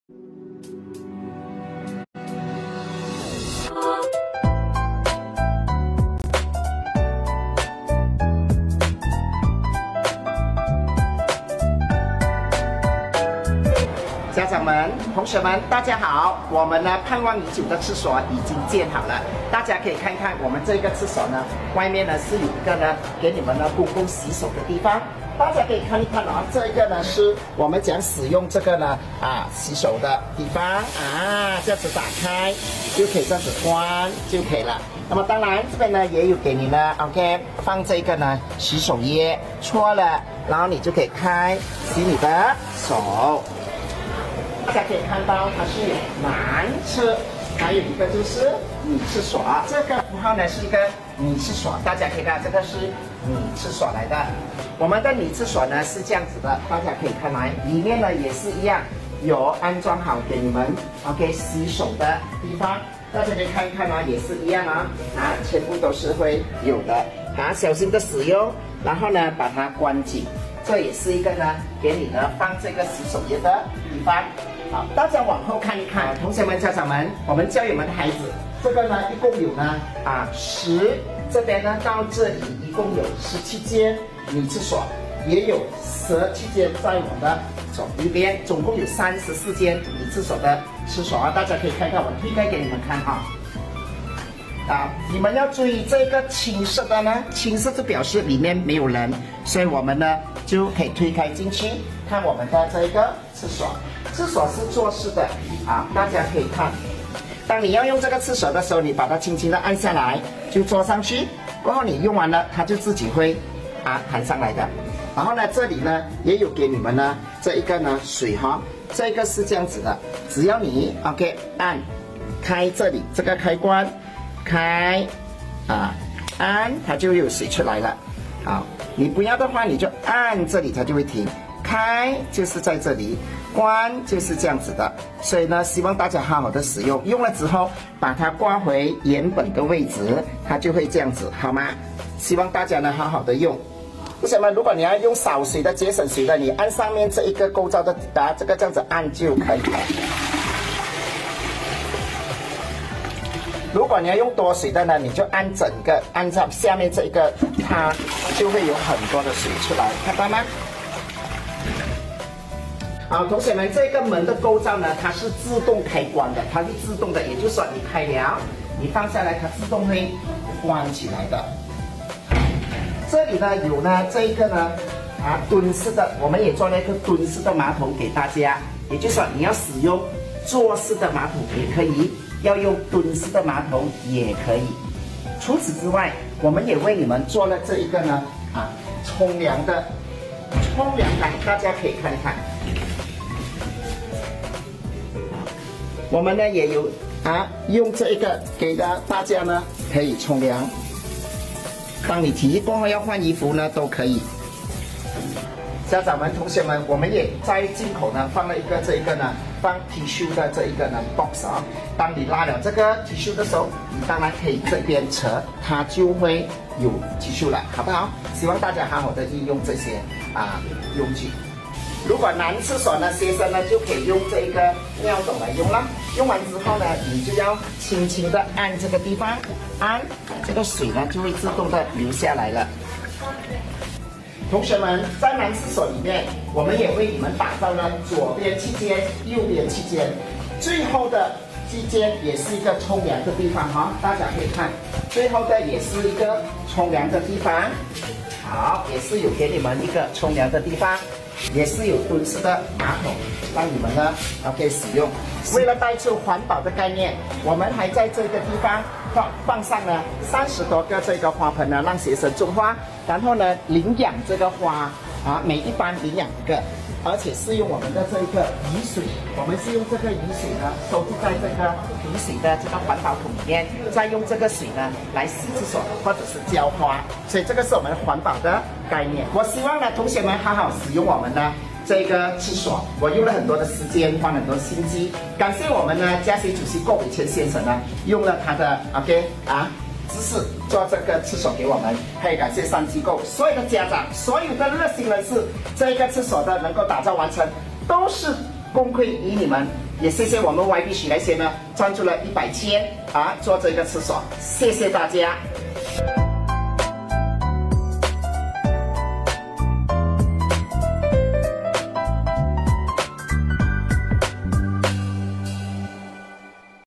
家长们、同学们，大家好！我们呢盼望已久的厕所已经建好了，大家可以看看我们这个厕所呢，外面呢是有一个呢给你们呢公共洗手的地方，大家可以看一看啊，这个呢是我们讲使用这个呢洗手的地方啊，这样子打开就可以这样子关就可以了。那么当然这边呢也有给你呢 ，OK， 放这个呢洗手液，搓了，然后你就可以开洗你的手。大家可以看到它是男厕，还有一个就是女厕所。这个符号呢是一个女厕所，大家可以看这个是女厕所来的。我们的女厕所呢是这样子的，大家可以看来，里面呢也是一样有安装好给你们 OK 洗手的地方。大家可以看一看啊，也是一样啊，全部都是会有的小心的使用，然后呢把它关紧。这也是一个呢给你呢放这个洗手液的地方。好，大家往后看一看，同学们、家长们，我们教育我们的孩子，这个呢一共有呢这边呢到这里一共有17间女厕所，也有17间在我们的左右边，总共有34间女厕所的厕所啊，大家可以看看，我推开给你们看哈。你们要注意这个青色的呢，青色就表示里面没有人，所以我们呢就可以推开进去看我们的这个厕所。厕所是坐式的大家可以看。当你要用这个厕所的时候，你把它轻轻的按下来，就坐上去。过后你用完了，它就自己会弹上来的。然后呢，这里呢也有给你们呢这一个呢水哈，这个是这样子的，只要你 OK 按开这里这个开关，开按它就有水出来了。好，你不要的话，你就按这里，它就会停。开就是在这里，关就是这样子的。所以呢，希望大家好好的使用，用了之后把它挂回原本的位置，它就会这样子，好吗？希望大家呢好好的用。同学们，如果你要用少水的、节省水的，你按上面这一个构造的这个这样子按就可以了。如果你要用多水的呢，你就按整个按照下面这一个，它就会有很多的水出来，看到吗？好，同学们，这个门的构造呢，它是自动开关的，它是自动的，也就是说你开了，你放下来，它自动会关起来的。这里呢有呢这一个呢蹲式的，我们也做了一个蹲式的马桶给大家，也就是说你要使用坐式的马桶也可以，要用蹲式的马桶也可以。除此之外，我们也为你们做了这一个呢冲凉台，大家可以看一看。我们呢也有用这一个给大家呢可以冲凉，当你体育过后要换衣服呢都可以。家长们、同学们，我们也在进口呢放了一个这一个呢放 T 恤的这一个呢 box 当你拉了这个 T 恤的时候，你当然可以这边扯，它就会有 T 恤了，好不好？希望大家好好的运用这些用具。如果男厕所呢，学生呢就可以用这一个尿斗来用了。用完之后呢，你就要轻轻的按这个地方，按这个水呢就会自动的流下来了。同学们，在男厕所里面，我们也为你们打造了左边7间，右边7间，最后的1间也是一个冲凉的地方哈，大家可以看，最后的也是一个冲凉的地方。好，也是有给你们一个冲凉的地方。也是有蹲式的马桶，让你们呢可以使用。为了带出环保的概念，我们还在这个地方放上了30多个这个花盆呢，让学生种花，然后呢领养这个花每一班领养1个，而且是用我们的这个雨水，我们是用这个雨水呢收集在这个雨水的这个环保桶里面，再用这个水呢来洗厕所或者是浇花，所以这个是我们环保的概念。我希望呢同学们好好使用我们的这个厕所，我用了很多的时间，花很多心机，感谢我们呢嘉席主席郭伟全先生呢用了他的知识做这个厕所给我们，还有感谢3机构所有的家长，所有的热心人士，这个厕所的能够打造完成，都是功亏于你们，也谢谢我们 YB 那些呢赞助了100千啊做这个厕所，谢谢大家。